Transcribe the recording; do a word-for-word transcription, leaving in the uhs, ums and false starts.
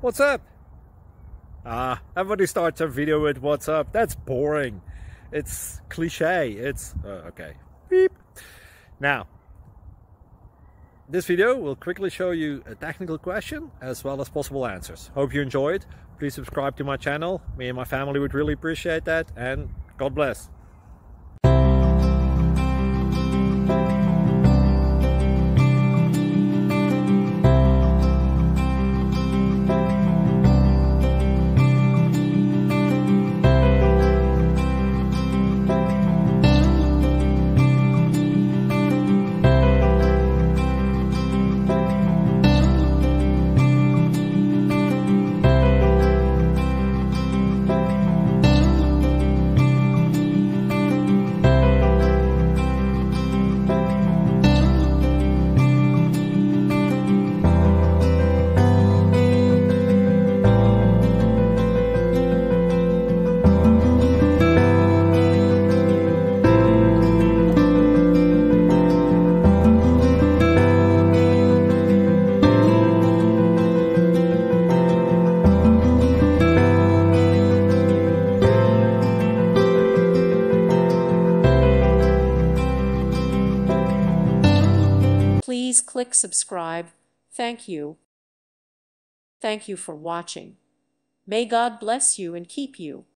What's up? Ah, everybody starts a video with what's up. That's boring. It's cliche. It's uh, okay. Beep. Now, this video will quickly show you a technical question as well as possible answers. Hope you enjoyed. Please subscribe to my channel. Me and my family would really appreciate that, and God bless. Please click subscribe. Thank you. Thank you for watching. May God bless you and keep you.